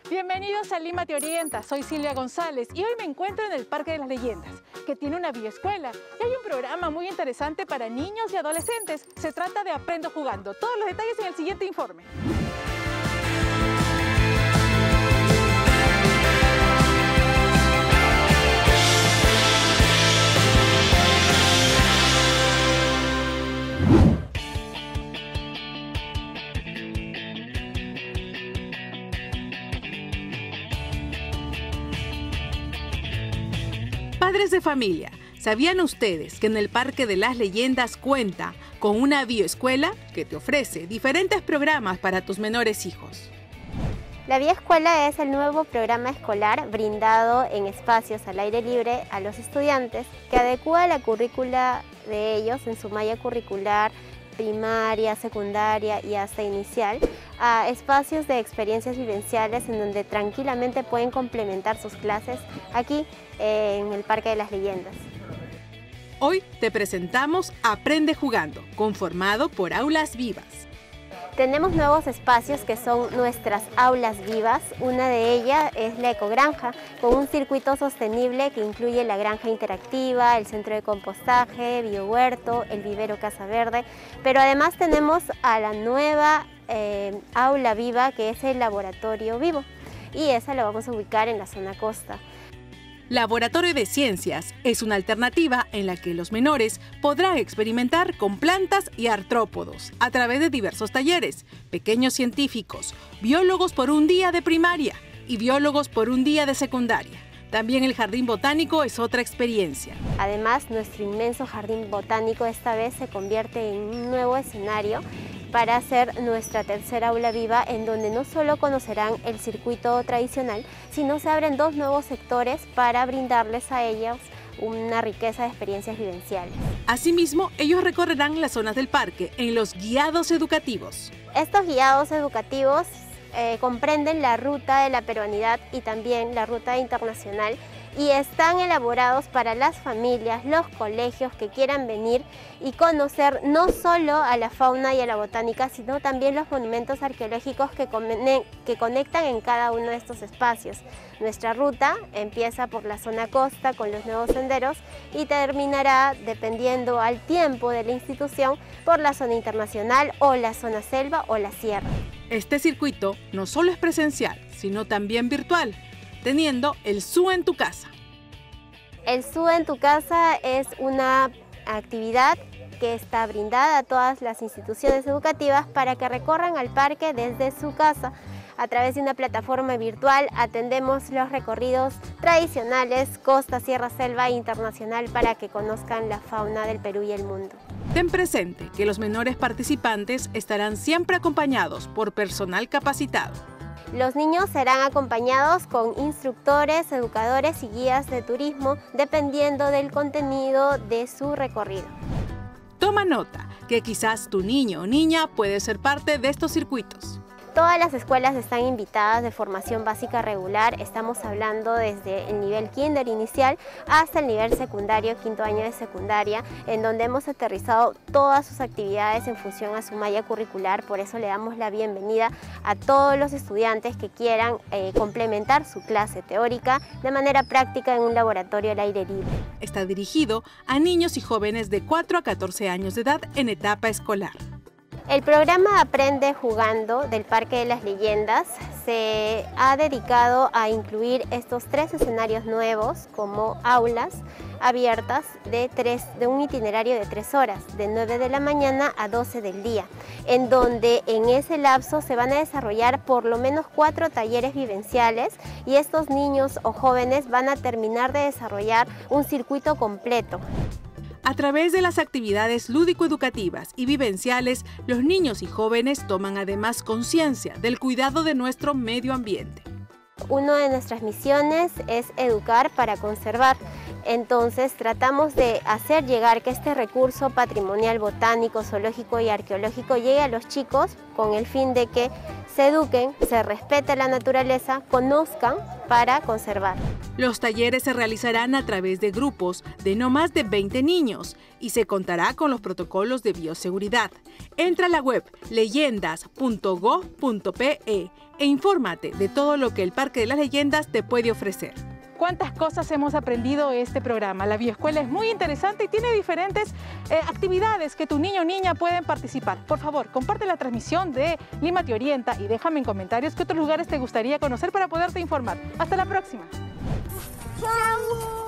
Bienvenidos a Lima Te Orienta, soy Silvia González y hoy me encuentro en el Parque de las Leyendas, que tiene una bioescuela y hay un programa muy interesante para niños y adolescentes. Se trata de Aprendo Jugando. Todos los detalles en el siguiente informe. Padres de familia, ¿sabían ustedes que en el Parque de las Leyendas cuenta con una bioescuela que te ofrece diferentes programas para tus menores hijos? La bioescuela es el nuevo programa escolar brindado en espacios al aire libre a los estudiantes que adecúa la currícula de ellos en su malla curricular primaria, secundaria y hasta inicial a espacios de experiencias vivenciales en donde tranquilamente pueden complementar sus clases aquí en el Parque de las Leyendas. Hoy te presentamos Aprende Jugando, conformado por aulas vivas. Tenemos nuevos espacios que son nuestras aulas vivas. Una de ellas es la ecogranja, con un circuito sostenible que incluye la granja interactiva, el centro de compostaje, biohuerto, el vivero Casa Verde. Pero además tenemos a la nueva aula viva, que es el laboratorio vivo. Y esa la vamos a ubicar en la zona costa. Laboratorio de Ciencias es una alternativa en la que los menores podrán experimentar con plantas y artrópodos a través de diversos talleres, pequeños científicos, biólogos por un día de primaria y biólogos por un día de secundaria. También el jardín botánico es otra experiencia. Además, nuestro inmenso jardín botánico esta vez se convierte en un nuevo escenario para hacer nuestra tercera aula viva, en donde no solo conocerán el circuito tradicional, sino se abren dos nuevos sectores para brindarles a ellos una riqueza de experiencias vivenciales. Asimismo, ellos recorrerán las zonas del parque en los guiados educativos. Estos guiados educativos comprenden la ruta de la peruanidad y también la ruta internacional, y están elaborados para las familias, los colegios que quieran venir y conocer no solo a la fauna y a la botánica, sino también los monumentos arqueológicos que conectan en cada uno de estos espacios. Nuestra ruta empieza por la zona costa con los nuevos senderos y terminará, dependiendo al tiempo de la institución, por la zona internacional o la zona selva o la sierra. Este circuito no solo es presencial, sino también virtual, teniendo el Zoo en tu casa. El Zoo en tu casa es una actividad que está brindada a todas las instituciones educativas para que recorran al parque desde su casa. A través de una plataforma virtual atendemos los recorridos tradicionales, costa, sierra, selva e internacional, para que conozcan la fauna del Perú y el mundo. Ten presente que los menores participantes estarán siempre acompañados por personal capacitado. Los niños serán acompañados con instructores, educadores y guías de turismo, dependiendo del contenido de su recorrido. Toma nota que quizás tu niño o niña puede ser parte de estos circuitos. Todas las escuelas están invitadas de formación básica regular. Estamos hablando desde el nivel kinder inicial hasta el nivel secundario, quinto año de secundaria, en donde hemos aterrizado todas sus actividades en función a su malla curricular. Por eso le damos la bienvenida a todos los estudiantes que quieran complementar su clase teórica de manera práctica en un laboratorio al aire libre. Está dirigido a niños y jóvenes de 4 a 14 años de edad en etapa escolar. El programa Aprende Jugando del Parque de las Leyendas se ha dedicado a incluir estos 3 escenarios nuevos como aulas abiertas de un itinerario de 3 horas, de 9 de la mañana a 12 del día, en donde en ese lapso se van a desarrollar por lo menos 4 talleres vivenciales, y estos niños o jóvenes van a terminar de desarrollar un circuito completo. A través de las actividades lúdico-educativas y vivenciales, los niños y jóvenes toman además conciencia del cuidado de nuestro medio ambiente. Una de nuestras misiones es educar para conservar, Entonces tratamos de hacer llegar que este recurso patrimonial, botánico, zoológico y arqueológico llegue a los chicos con el fin de que se eduquen, se respete la naturaleza, conozcan para conservar. Los talleres se realizarán a través de grupos de no más de 20 niños y se contará con los protocolos de bioseguridad. Entra a la web leyendas.go.pe e infórmate de todo lo que el Parque de las Leyendas te puede ofrecer. ¿Cuántas cosas hemos aprendido en este programa? La bioescuela es muy interesante y tiene diferentes actividades que tu niño o niña pueden participar. Por favor, comparte la transmisión de Lima Te Orienta y déjame en comentarios qué otros lugares te gustaría conocer para poderte informar. Hasta la próxima. ¡Chao!